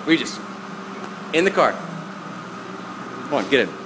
Regis, in the car. Come on, get in.